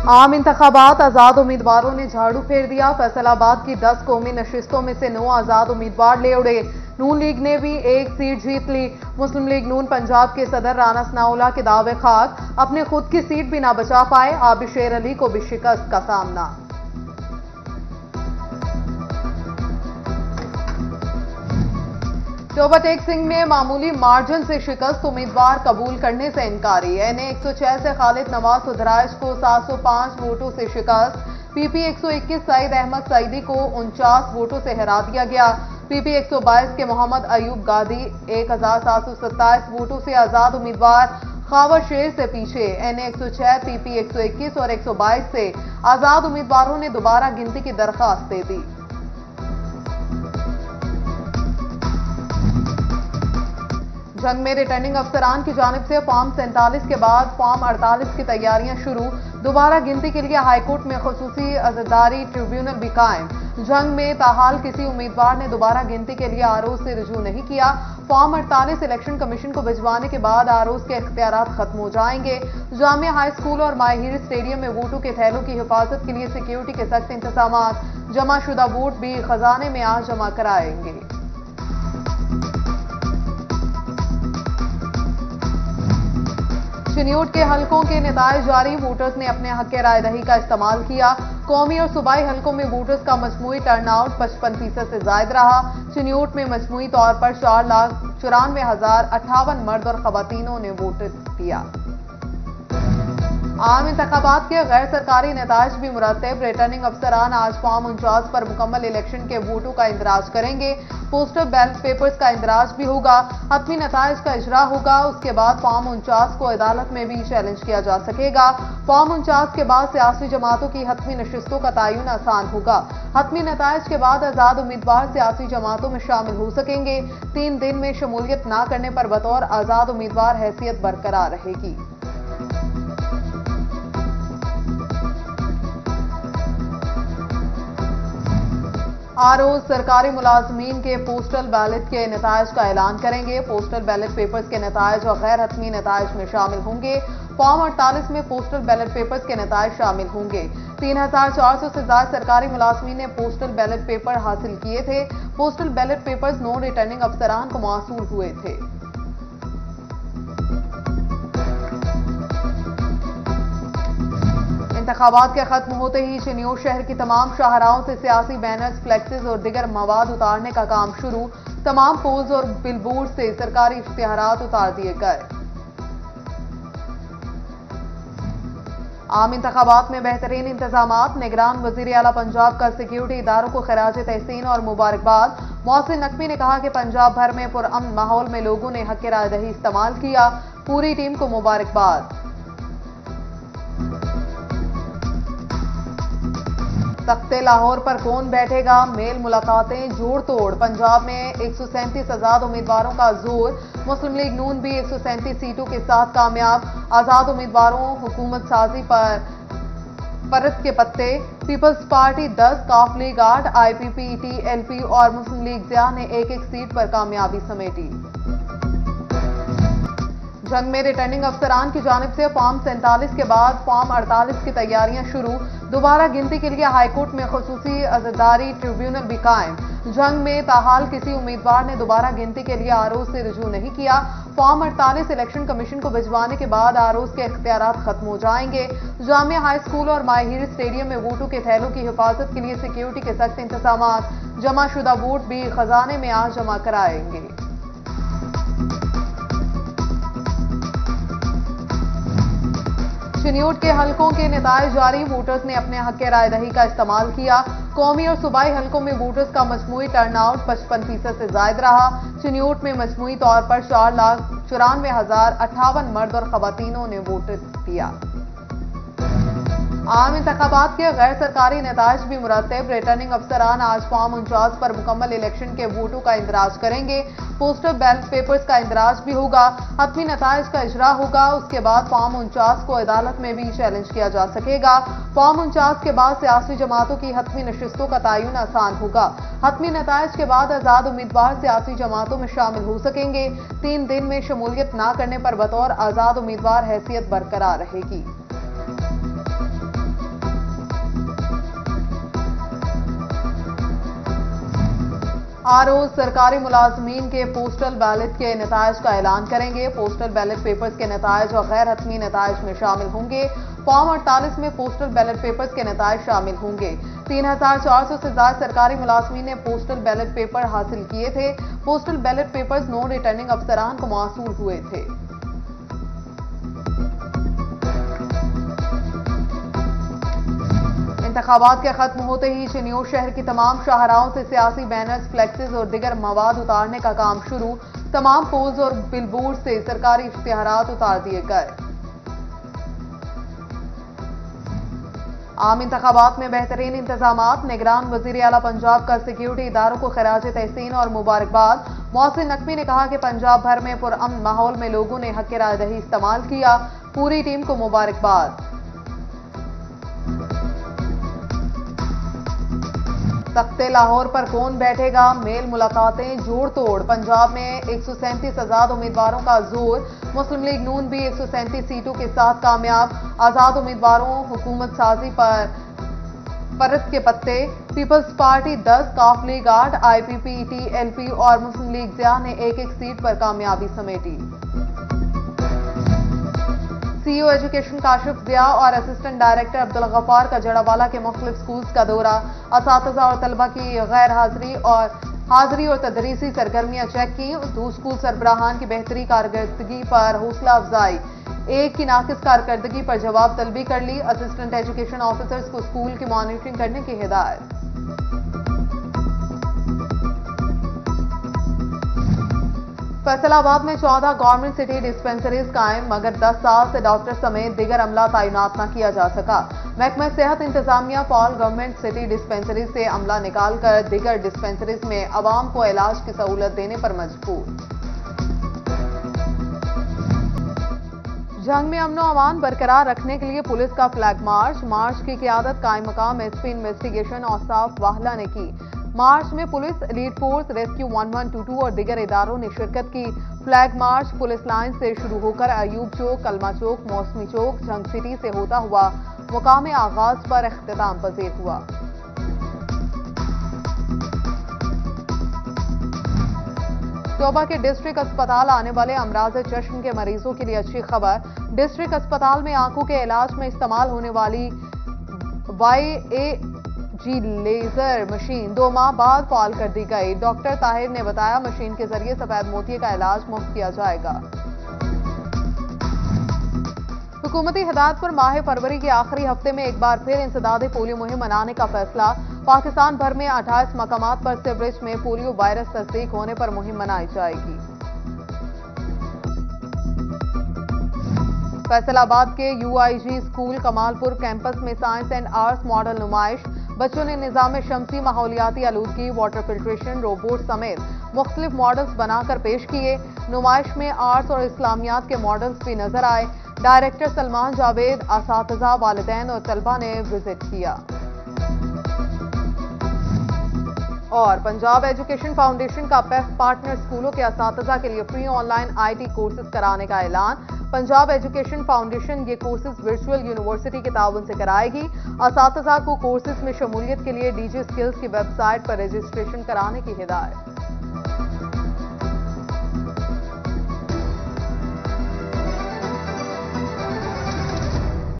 आम इंतखाबात आजाद उम्मीदवारों ने झाड़ू फेर दिया। फैसलाबाद की 10 कौमी नशिस्तों में से 9 आजाद उम्मीदवार ले उड़े। नून लीग ने भी एक सीट जीत ली। मुस्लिम लीग नून पंजाब के सदर राना सनाउल्लाह के दावे खाक, अपने खुद की सीट भी ना बचा पाए। आबिद शेर अली को भी शिकस्त का सामना। टोबा टेक सिंह में मामूली मार्जिन से शिकस्त, उम्मीदवार कबूल करने से इनकारी। एनए 106 से खालिद नवाज उधराइश को 705 वोटों से शिकस्त। पीपी 121 सईद अहमद सईदी को 49 वोटों से हरा दिया गया। पीपी 122 के मोहम्मद अयूब गादी 1727 वोटों से आजाद उम्मीदवार खावर शेर से पीछे। एनए 106, पीपी 121 और 122 से आजाद उम्मीदवारों ने दोबारा गिनती की दरख्वास्त दे दी। जंग में रिटर्निंग अफसरान की जानिब से फॉर्म 47 के बाद फॉर्म 48 की तैयारियां शुरू। दोबारा गिनती के लिए हाईकोर्ट में खुसूसी अज़दारी ट्रिब्यूनल भी कायम। जंग में ताहाल किसी उम्मीदवार ने दोबारा गिनती के लिए आरोज से रुजू नहीं किया। फॉर्म 48 इलेक्शन कमीशन को भिजवाने के बाद आरोज के इख्तियारात खत्म हो जाएंगे। जामिया हाई स्कूल और माहिर स्टेडियम में वोटों के थैलों की हिफाजत के लिए सिक्योरिटी के सख्त इंतजाम। जमा शुदा वोट भी खजाने में आज जमा कराएंगे। चिन्यूट के हलकों के नेताए जारी, वोटर्स ने अपने हक राय दही का इस्तेमाल किया। कौमी और सूबाई हलकों में वोटर्स का मजमूई टर्नआउट 55% से जायद रहा। चिन्यूट में मजमूई तौर पर 4,94,058 मर्द और खवातीनों ने वोट दिया। आम इंतखाबात के गैर सरकारी नताइज भी मुरतब। रिटर्निंग अफसरान आज फॉर्म 49 पर मुकम्मल इलेक्शन के वोटों का इंदराज करेंगे। पोस्टल बैलेट पेपर्स का इंदराज भी होगा। हतमी नताइज का इजरा होगा। उसके बाद फॉर्म 49 को अदालत में भी चैलेंज किया जा सकेगा। फॉर्म 49 के बाद सियासी जमातों की हतमी नशिस्तों का तयन आसान होगा। हतमी नताइज के बाद आजाद उम्मीदवार सियासी जमातों में शामिल हो सकेंगे। 3 दिन में शमूलियत न करने पर बतौर आजाद उम्मीदवार हैसियत बरकरार रहेगी। आरोज सरकारी मुलाजमीन के पोस्टल बैलेट के नताइज का ऐलान करेंगे। पोस्टल बैलेट पेपर्स के नताइज और गैर हतमी नताइज में शामिल होंगे। फॉर्म 48 में पोस्टल बैलेट पेपर्स के नताइज शामिल होंगे। 3,400 से ज्यादा सरकारी मुलाजमीन ने पोस्टल बैलेट पेपर हासिल किए थे। Postal ballot papers non returning अफसरान को मौसूल हुए थे। इंतखाबात के खत्म होते ही चिन्यूट शहर की तमाम शाहराहों से सियासी बैनर्स, फ्लेक्सेस और दिगर मवाद उतारने का काम शुरू। तमाम पोल्स और बिलबोर्ड से सरकारी इश्तिहारात उतार दिए गए। आम इंतखाबात में बेहतरीन इंतजामात। निगरान वजीर आला पंजाब का सिक्योरिटी इदारों को खराज तहसीन और मुबारकबाद। मोहसिन नकवी ने कहा कि पंजाब भर में पुरअमन माहौल में लोगों ने हक राय दही इस्तेमाल किया। पूरी टीम को मुबारकबाद। तख्ते लाहौर पर कौन बैठेगा, मेल मुलाकातें जोड़ तोड़। पंजाब में 137 आजाद उम्मीदवारों का जोर। मुस्लिम लीग नून भी 137 सीटों के साथ कामयाब। आजाद उम्मीदवारों हुकूमत साजी पर परत के पत्ते। पीपल्स पार्टी 10, काफ लीग 8, IPP, TLP और मुस्लिम लीग ज़िया ने एक सीट पर कामयाबी समेटी। जंग में रिटर्निंग अफसरान की जानिब से फॉर्म 47 के बाद फॉर्म 48 की तैयारियां शुरू। दोबारा गिनती के लिए हाईकोर्ट में खुसूसी अज़दारी ट्रिब्यूनल भी कायम। जंग में ताहाल किसी उम्मीदवार ने दोबारा गिनती के लिए आरोज से रुजू नहीं किया। फॉर्म 48 इलेक्शन कमीशन को भिजवाने के बाद आरोज के इख्तियारात खत्म हो जाएंगे। जामिया हाई स्कूल और माहिर स्टेडियम में वोटों के थैलों की हिफाजत के लिए सिक्योरिटी के सख्त इंतजाम। जमा शुदा वोट भी खजाने में आज जमा कराएंगे। चिन्यूट के हलकों के नेताए जारी, वोटर्स ने अपने हक राय दही का इस्तेमाल किया। कौमी और सूबाई हलकों में वोटर्स का मजमूई टर्नआउट 55% से जायद रहा। चिन्यूट में मजमूई तौर पर 4,94,058 मर्द और खवातीनों ने वोट दिया। आम इंतखाबात के गैर सरकारी नताइज भी मुरतब। रिटर्निंग अफसरान आज फॉर्म 49 पर मुकम्मल इलेक्शन के वोटों का इंदराज करेंगे। पोस्टल बैलेट पेपर्स का इंदराज भी होगा। हतमी नताइज का इजरा होगा। उसके बाद फॉर्म 49 को अदालत में भी चैलेंज किया जा सकेगा। फॉर्म 49 के बाद सियासी जमातों की हतमी नशिस्तों का तयन आसान होगा। हतमी नताइज के बाद आजाद उम्मीदवार सियासी जमातों में शामिल हो सकेंगे। 3 दिन में शमूलियत न करने पर बतौर आजाद उम्मीदवार हैसियत बरकरार रहेगी। आरओ सरकारी मुलाजमीन के पोस्टल बैलेट के नतायज का ऐलान करेंगे। पोस्टल बैलेट पेपर्स के नतायज और गैर हतमी नतायज में शामिल होंगे। फॉर्म 48 में पोस्टल बैलेट पेपर्स के नतायज शामिल होंगे। 3400 से ज्यादा सरकारी मुलाजमीन ने पोस्टल बैलेट पेपर हासिल किए थे। Postal ballot papers non returning अफसरान को मौसूल हुए थे। इंतखाबात के खत्म होते ही चिन्योर शहर की तमाम शाहराहों से सियासी बैनर्स, फ्लेक्सेस और दिगर मवाद उतारने का काम शुरू। तमाम पोल्स और बिलबोर्ड से सरकारी इश्तिहारात उतार दिए गए। आम इंतखाबात में बेहतरीन इंतजामात। निगरान वजीर आला पंजाब का सिक्योरिटी इदारों को खराज तहसीन और मुबारकबाद। मोहसिन नकवी ने कहा कि पंजाब भर में पुरअमन माहौल में लोगों ने हक राय दही इस्तेमाल किया। पूरी टीम को मुबारकबाद। तख्ते लाहौर पर कौन बैठेगा? मेल मुलाकातें जोड़ तोड़। पंजाब में 137 आजाद उम्मीदवारों का जोर। मुस्लिम लीग नून भी 137 सीटों के साथ कामयाब। आजाद उम्मीदवारों हुकूमत साजी पर परत के पत्ते। पीपल्स पार्टी 10, काफ लीग 8, IPP, TLP और मुस्लिम लीग जिया ने एक सीट पर कामयाबी समेटी। CEO एजुकेशन काशिफ जिया और असिस्टेंट डायरेक्टर अब्दुल गफ्फार का जड़ावाला के मुख्तलिफ स्कूल्स का दौरा। असातिज़ा और तलबा की गैर हाजिरी और तदरीसी सरगर्मियां चेक की। दो स्कूल सरबराहान की बेहतरी कारकर्दगी पर हौसला अफजाई। एक की नाकिस कारकर्दगी पर जवाब तलबी कर ली। असिस्टेंट एजुकेशन ऑफिसर्स को स्कूल की मॉनिटरिंग करने की हिदायत। फैसलाबाद में 14 गवर्नमेंट सिटी डिस्पेंसरीज कायम, मगर 10 साल से डॉक्टर समेत दिगर अमला तैनात न किया जा सका। महकमा सेहत इंतजामिया फॉल गवर्नमेंट सिटी डिस्पेंसरीज से अमला निकालकर दिगर डिस्पेंसरीज में अवाम को इलाज की सहूलत देने पर मजबूर। जंग में अमनो अमान बरकरार रखने के लिए पुलिस का फ्लैग मार्च। मार्च की क़यादत कायम मकाम SP इन्वेस्टिगेशन औसाफ वाहला ने की। मार्च में पुलिस, एलीट फोर्स, रेस्क्यू 1122 और दिगर इदारों ने शिरकत की। फ्लैग मार्च पुलिस लाइन से शुरू होकर अयूब चौक, कलमा चौक, मौसमी चौक, जंग सिटी से होता हुआ मुकाम आगाज पर इख्तिताम पजीर हुआ। तोबा के डिस्ट्रिक्ट अस्पताल आने वाले अमराज चश्म के मरीजों के लिए अच्छी खबर। डिस्ट्रिक्ट अस्पताल में आंखों के इलाज में इस्तेमाल होने वाली YAG लेजर मशीन 2 माह बाद फाल कर दी गई। डॉक्टर ताहिर ने बताया मशीन के जरिए सफेद मोतिये का इलाज मुफ्त किया जाएगा। हुकूमती हिदायत पर माह फरवरी के आखिरी हफ्ते में एक बार फिर इंसदाद पोलियो मुहिम मनाने का फैसला। पाकिस्तान भर में 28 मकामात पर सीवरेज में पोलियो वायरस तस्दीक होने पर मुहिम मनाई जाएगी। फैसलाबाद के UIG स्कूल कमालपुर कैंपस में साइंस एंड आर्ट्स मॉडल नुमाइश। बच्चों ने निजाम शमसी, माहौलियाती आलूदगी, वाटर फिल्ट्रेशन, रोबोट समेत मुख्तलिफ मॉडल्स बनाकर पेश किए। नुमाइश में आर्ट्स और इस्लामियात के मॉडल्स भी नजर आए। डायरेक्टर सलमान जावेद, असातिज़ा, वालिदैन और तलबा ने विजिट किया। और पंजाब एजुकेशन फाउंडेशन का PEF पार्टनर स्कूलों के असातिज़ा के लिए फ्री ऑनलाइन IT कोर्सेज कराने का ऐलान। पंजाब एजुकेशन फाउंडेशन ये कोर्सेज वर्चुअल यूनिवर्सिटी के ताउन से कराएगी। असातिज़ा को कोर्सेज में शमूलियत के लिए DG स्किल्स की वेबसाइट पर रजिस्ट्रेशन कराने की हिदायत।